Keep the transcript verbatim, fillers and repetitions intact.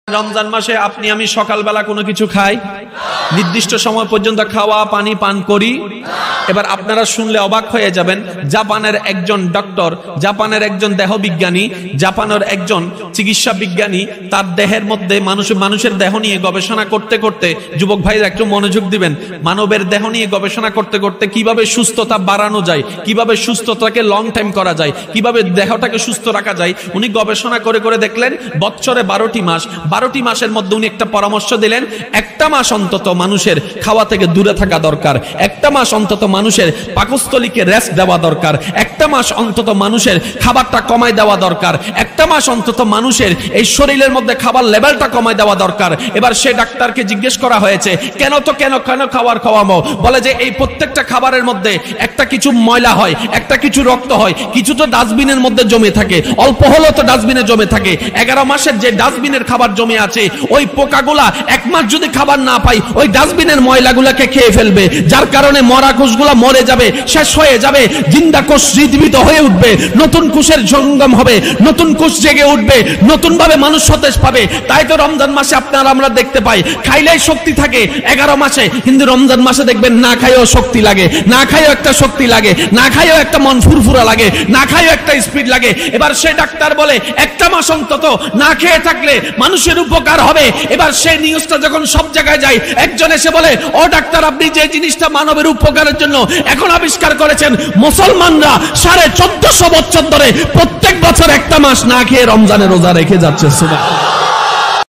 রমজান মাসে আপনি আমি সকালবেলা কোনো কিছু খাই, নির্দিষ্ট সময় পর্যন্ত খাওয়া পানি পান করি। এবার আপনারা শুনলে অবাক হয়ে যাবেন, জাপানের একজন ডক্টর, জাপানের একজন দেহ বিজ্ঞানী, জাপানের একজন চিকিৎসা বিজ্ঞানী তার দেহের মধ্যে মানুষ মানুষের দেহ নিয়ে গবেষণা করতে করতে, যুবক ভাইরা একটু মনোযোগ দিবেন, মানবের দেহ নিয়ে গবেষণা করতে করতে কিভাবে সুস্থতা বাড়ানো যায়, কিভাবে সুস্থতাকে লং টাইম করা যায়, কিভাবে দেহটাকে সুস্থ রাখা যায়, উনি গবেষণা করে করে দেখলেন বছরে বারোটি মাস, বারোটি মাসের মধ্যে উনি একটা পরামর্শ দিলেন, একটা মাস অন্তত মানুষের খাওয়া থেকে দূরে থাকা দরকার, একটা মাস অন্তত মানুষের পাকস্থলীকে রেস্ট দেওয়া দরকার, একটা মাস অন্তত মানুষের খাবারটা কমায় দেওয়া দরকার, একটা মাস অন্তত মানুষের এই শরীরের মধ্যে খাবার লেভেলটা কমায় দেওয়া দরকার। এবার সে ডাক্তারকে জিজ্ঞেস করা হয়েছে, কেন তো কেন কেন খাবার খাওয়াবো? বলে যে এই প্রত্যেকটা খাবারের মধ্যে একটা কিছু ময়লা হয়, একটা কিছু রক্ত হয়, কিছু তো ডাস্টবিনের মধ্যে জমে থাকে, অল্প হলেও তো ডাস্টবিনে জমে থাকে। এগারো মাসের যে ডাস্টবিনের খাবার জমে আছে, ওই পোকাগুলা এক মাস যদি খাবার না পাই ওই ডাস্টবিনের ময়লাগুলাকে খেয়ে ফেলবে, যার কারণে মরা কোষগুলা মরে যাবে, শেষ হয়ে যাবে, জিন্দা কোষ জীবিত হয়ে উঠবে, নতুন কোষের সঙ্গম হবে, নতুন কোষ জেগে উঠবে, নতুন ভাবে মানুষ সতেজ পাবে। তাই তো রমজান মাসে আপনারা আমরা দেখতে পাই খাইলেই শক্তি থাকে এগারো মাসে, কিন্তু রমজান মাসে দেখবেন না খাইও শক্তি লাগে, না খাইও একটা শক্তি লাগে, না খাইও একটা মন ফুরফুরা লাগে, না খাইও একটা স্পিড লাগে। এবার সে ডাক্তার বলে একটা মাস অন্তত না খেয়ে থাকলে মানুষের উপকার হবে। এবার সেই নিউজটা যখন সব জায়গায় যায়, একজন এসে বলে, ও ডাক্তার আপনি যে জিনিসটা মানবের উপকারের জন্য এখন আবিষ্কার করেছেন, মুসলমানরা সাড়ে চোদ্দশো বছর ধরে প্রত্যেক বছর একটা মাস না খেয়ে রমজানের রোজা রেখে যাচ্ছে। সুবহানাল্লাহ।